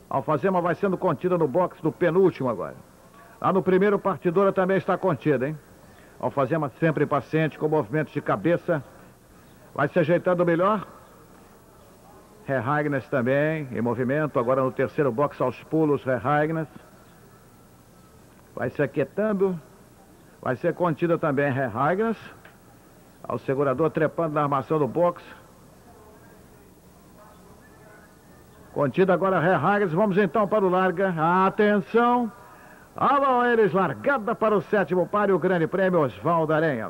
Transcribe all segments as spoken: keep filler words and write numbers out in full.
Alfazema vai sendo contida no box do penúltimo agora. Lá no primeiro, Partidora também está contida, hein? Alfazema sempre paciente, com movimentos de cabeça. Vai se ajeitando melhor. Herragnes também, em movimento. Agora no terceiro box aos pulos, Herragnes. Vai se aquietando. Vai ser contida também Herragnes. O segurador trepando na armação do box. Contida agora Herragnes. Vamos então para o larga. Atenção. Lá vão eles, largada para o sétimo páreo, o grande prêmio Osvaldo Aranha.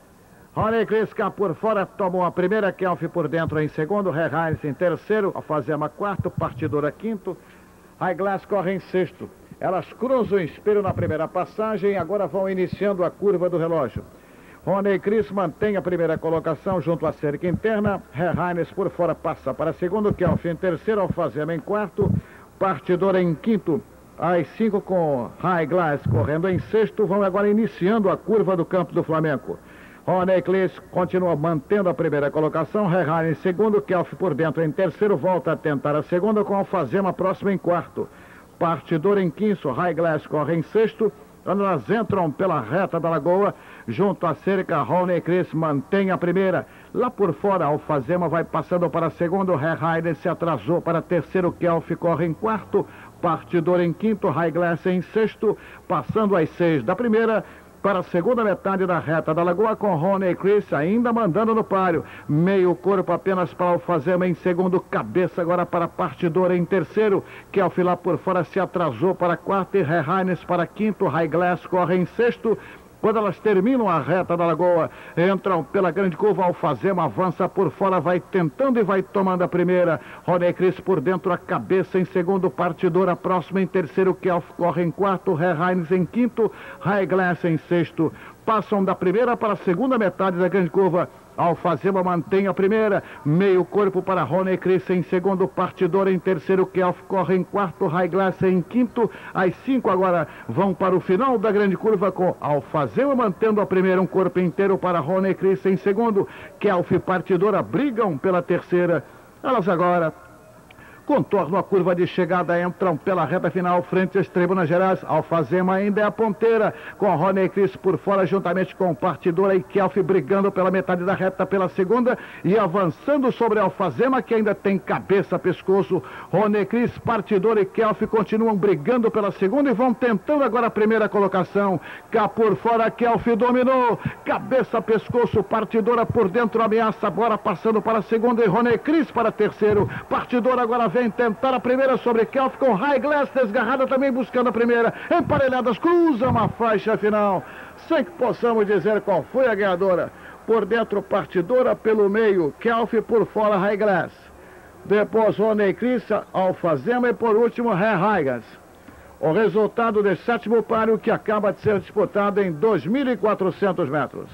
Rony Kriska por fora, tomou a primeira, Kelf por dentro em segundo, Herragnes em terceiro, Alfazema quarto, Partidora quinto, High Glass corre em sexto. Elas cruzam o espelho na primeira passagem e agora vão iniciando a curva do relógio. Rony Kris mantém a primeira colocação junto à cerca interna, Herragnes por fora passa para segundo, Kelf em terceiro, Alfazema em quarto, Partidora em quinto. As cinco com High Glass correndo em sexto, vão agora iniciando a curva do campo do Flamengo. Rony Klis continua mantendo a primeira colocação, Herragnes em segundo, Kelf por dentro em terceiro, volta a tentar a segunda com Alfazema próximo em quarto. Partidor em quinto, High Glass corre em sexto, quando elas entram pela reta da lagoa, junto à cerca, Rony Klis mantém a primeira. Lá por fora, Alfazema vai passando para segundo, Herragnes se atrasou para terceiro, Kelf corre em quarto, Partidor em quinto, High Glass em sexto, passando às seis da primeira, para a segunda metade da reta da lagoa, com Rony Klis ainda mandando no páreo. Meio corpo apenas para Alfazema em segundo, cabeça agora para Partidor em terceiro. Kelf lá por fora se atrasou para quarto e Herragnes para quinto, High Glass corre em sexto. Quando elas terminam a reta da lagoa, entram pela grande curva, Alfazema avança por fora, vai tentando e vai tomando a primeira. Rony Klis por dentro, a cabeça em segundo, Partidora próxima em terceiro, Kelf corre em quarto, Herragnes em quinto, High Glass em sexto. Passam da primeira para a segunda metade da grande curva. Alfazema mantém a primeira, meio corpo para Rony Klis em segundo, Partidor em terceiro, Kelf corre em quarto, High Glass em quinto. As cinco agora vão para o final da grande curva com Alfazema mantendo a primeira, um corpo inteiro para Rony Klis em segundo, Kelf e Partidora brigam pela terceira. Elas agora contornam a curva de chegada, entram pela reta final, frente às tribunas gerais. Alfazema ainda é a ponteira, com Rony Klis por fora, juntamente com Partidora e Kelf brigando pela metade da reta pela segunda e avançando sobre Alfazema, que ainda tem cabeça, pescoço. Rony Klis, Partidora e Kelf continuam brigando pela segunda e vão tentando agora a primeira colocação. Cá por fora, Kelf dominou, cabeça, pescoço, Partidora por dentro, ameaça agora passando para a segunda e Rony Klis para terceiro. Partidora agora vem tentar a primeira sobre Kelf, com High Glass desgarrada também buscando a primeira. Emparelhadas, cruzam a faixa final, sem que possamos dizer qual foi a ganhadora. Por dentro, Partidora, pelo meio, Kelf, por fora, High Glass. Depois, Rony Klis, Alfazema e por último, Herragnes. O resultado desse sétimo páreo, que acaba de ser disputado em dois mil e quatrocentos metros.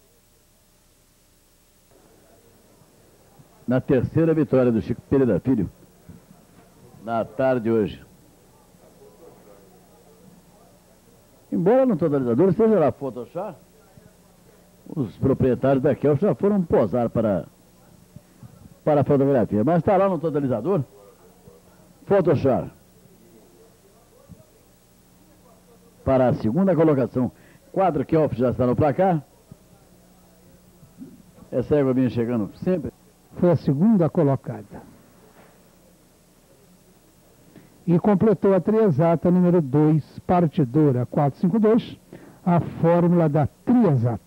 Na terceira vitória do Chico Pereira Filho, na tarde de hoje. Embora no totalizador esteja lá Photoshop, os proprietários da Kelf já foram posar para, para a fotografia. Mas está lá no totalizador Photoshop para a segunda colocação. Quadro Kelf já está no placar. Essa égua vinha chegando sempre. Foi a segunda colocada. E completou a triexata número dois, Partidora quatrocentos e cinquenta e dois, a fórmula da triexata.